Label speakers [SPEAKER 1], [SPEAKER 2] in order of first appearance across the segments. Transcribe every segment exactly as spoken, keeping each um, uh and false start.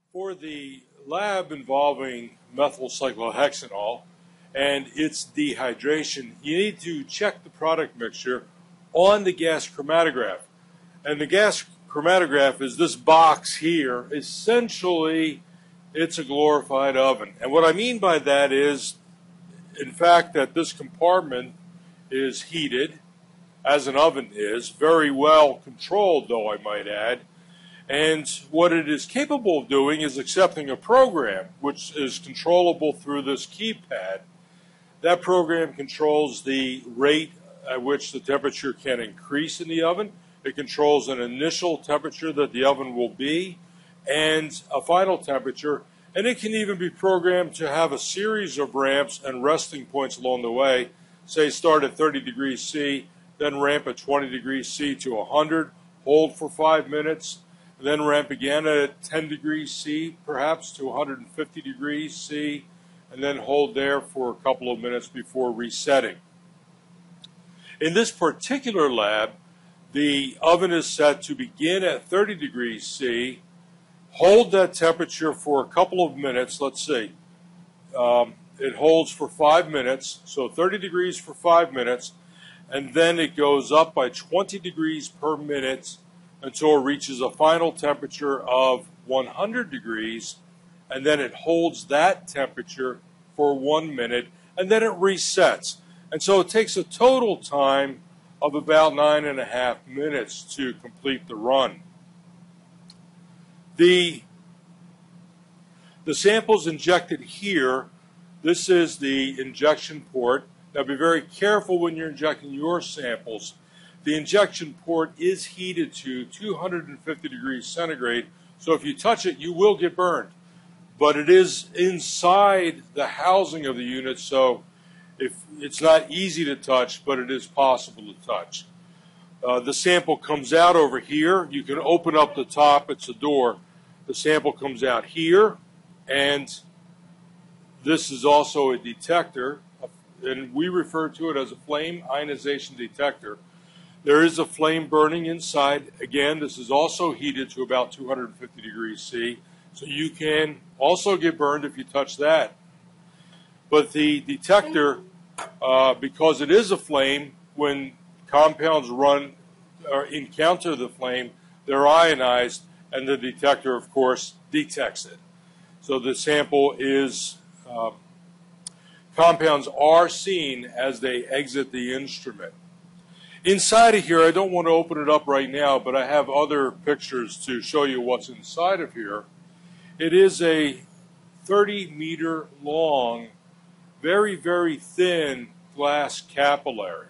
[SPEAKER 1] For the lab involving methylcyclohexanol and its dehydration, you need to check the product mixture on the gas chromatograph. And the gas chromatograph is this box here. Essentially, it's a glorified oven. And what I mean by that is, in fact, that this compartment is heated, as an oven is, very well controlled, though I might add. And what it is capable of doing is accepting a program, which is controllable through this keypad. That program controls the rate at which the temperature can increase in the oven. It controls an initial temperature that the oven will be and a final temperature. And it can even be programmed to have a series of ramps and resting points along the way. Say start at thirty degrees C, then ramp at twenty degrees C to one hundred, hold for five minutes, then ramp again at ten degrees C, perhaps to one hundred fifty degrees C, and then hold there for a couple of minutes before resetting. In this particular lab, the oven is set to begin at thirty degrees C, hold that temperature for a couple of minutes. Let's see. Um, it holds for five minutes, so thirty degrees for five minutes, and then it goes up by twenty degrees per minute until it reaches a final temperature of one hundred degrees, and then it holds that temperature for one minute, and then it resets. And so it takes a total time of about nine and a half minutes to complete the run. The, the samples injected here, this is the injection port. Now be very careful when you're injecting your samples. The injection port is heated to two hundred fifty degrees centigrade, so if you touch it, you will get burned. But it is inside the housing of the unit, so if it's not easy to touch, but it is possible to touch. Uh, the sample comes out over here. You can open up the top. It's a door. The sample comes out here, and this is also a detector, and we refer to it as a flame ionization detector. There is a flame burning inside. Again, this is also heated to about two hundred fifty degrees C, so you can also get burned if you touch that. But the detector, uh, because it is a flame, when compounds run or encounter the flame, they're ionized, and the detector, of course, detects it. So the sample is, uh, compounds are seen as they exit the instrument. Inside of here, I don't want to open it up right now, but I have other pictures to show you what's inside of here. It is a thirty meter long, very, very thin glass capillary.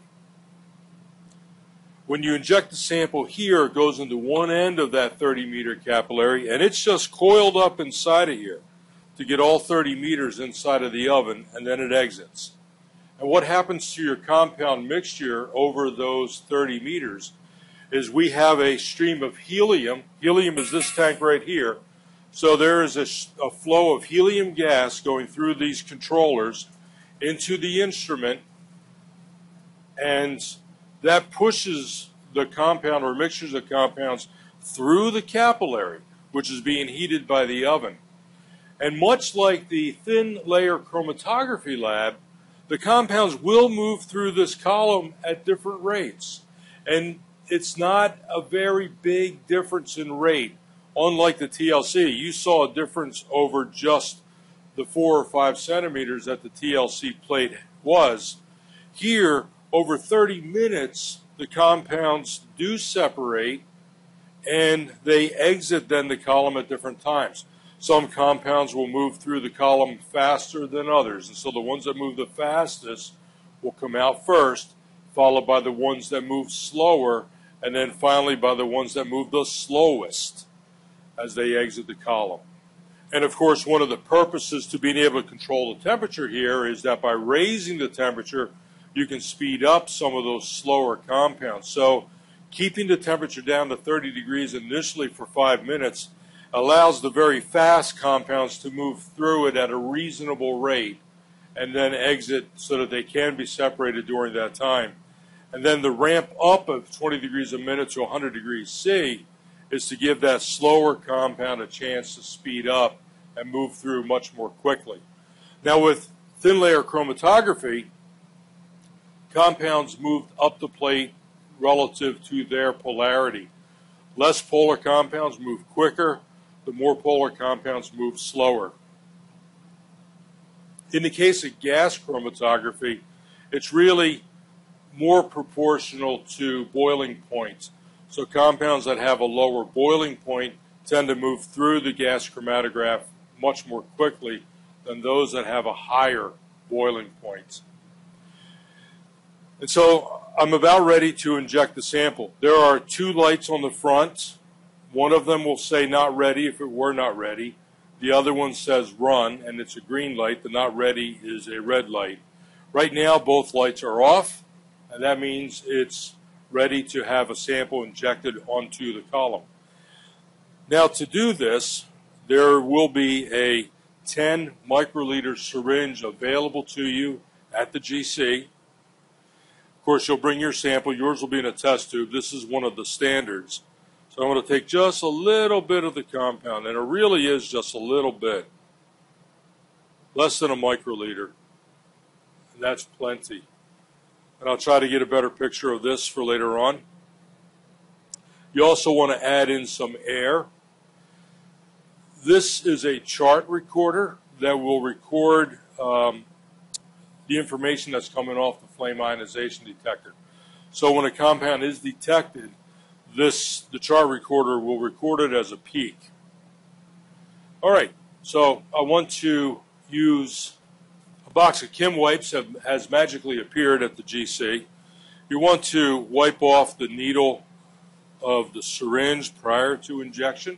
[SPEAKER 1] When you inject the sample here, it goes into one end of that thirty meter capillary, and it's just coiled up inside of here to get all thirty meters inside of the oven, and then it exits. And what happens to your compound mixture over those thirty meters is we have a stream of helium. Helium is this tank right here. So there is a, a flow of helium gas going through these controllers into the instrument, and that pushes the compound or mixtures of compounds through the capillary, which is being heated by the oven. And much like the thin layer chromatography lab, the compounds will move through this column at different rates. And it's not a very big difference in rate. Unlike the T L C, you saw a difference over just the four or five centimeters that the T L C plate was. Here, over thirty minutes, the compounds do separate, and they exit then the column at different times. Some compounds will move through the column faster than others, and so the ones that move the fastest will come out first, followed by the ones that move slower, and then finally by the ones that move the slowest as they exit the column. And of course, one of the purposes to being able to control the temperature here is that by raising the temperature, you can speed up some of those slower compounds. So keeping the temperature down to thirty degrees initially for five minutes allows the very fast compounds to move through it at a reasonable rate and then exit so that they can be separated during that time. And then the ramp up of twenty degrees a minute to one hundred degrees C is to give that slower compound a chance to speed up and move through much more quickly. Now with thin layer chromatography, compounds moved up the plate relative to their polarity. Less polar compounds move quicker, the more polar compounds move slower. In the case of gas chromatography, it's really more proportional to boiling points. So compounds that have a lower boiling point tend to move through the gas chromatograph much more quickly than those that have a higher boiling point. And so I'm about ready to inject the sample. There are two lights on the front. One of them will say not ready if it were not ready. The other one says run, and it's a green light. The not ready is a red light. Right now, both lights are off, and that means it's ready to have a sample injected onto the column. Now, to do this, there will be a ten microliter syringe available to you at the G C. Of course, you'll bring your sample. Yours will be in a test tube. This is one of the standards. So I'm going to take just a little bit of the compound, and it really is just a little bit, less than a microliter, and that's plenty. And I'll try to get a better picture of this for later on. You also want to add in some air. This is a chart recorder that will record um, the information that's coming off the flame ionization detector. So when a compound is detected, this the chart recorder will record it as a peak. All right, so I want to use a box of Kim wipes that has magically appeared at the G C. You want to wipe off the needle of the syringe prior to injection.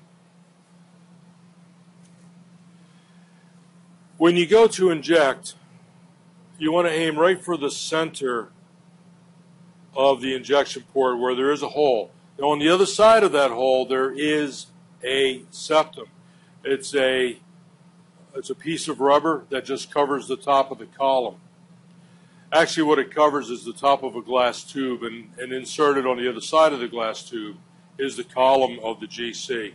[SPEAKER 1] When you go to inject, you want to aim right for the center of the injection port where there is a hole. Now on the other side of that hole there is a septum. It's a, it's a piece of rubber that just covers the top of the column. Actually what it covers is the top of a glass tube, and, and inserted on the other side of the glass tube is the column of the G C.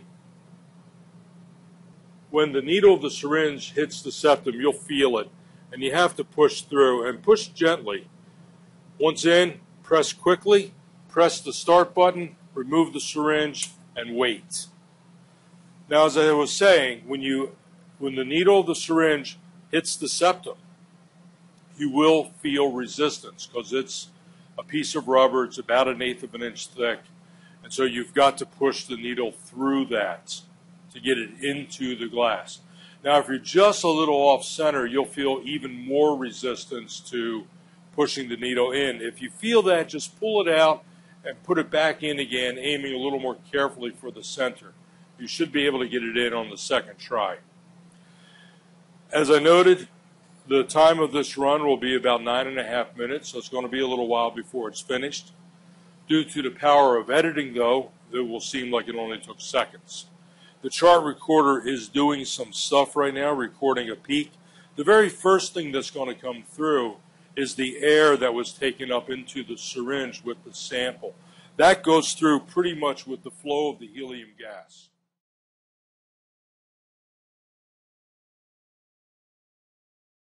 [SPEAKER 1] When the needle of the syringe hits the septum, you'll feel it, and you have to push through, and push gently. Once in, press quickly, press the start button, remove the syringe, and wait. Now, as I was saying, when you, when the needle of the syringe hits the septum, you will feel resistance because it's a piece of rubber. It's about an eighth of an inch thick, and so you've got to push the needle through that to get it into the glass. Now, if you're just a little off center, you'll feel even more resistance to pushing the needle in. If you feel that, just pull it out and put it back in again, aiming a little more carefully for the center. You should be able to get it in on the second try. As I noted, the time of this run will be about nine and a half minutes, so it's going to be a little while before it's finished. Due to the power of editing, though, it will seem like it only took seconds. The chart recorder is doing some stuff right now, recording a peak. The very first thing that's going to come through is the air that was taken up into the syringe with the sample. That goes through pretty much with the flow of the helium gas.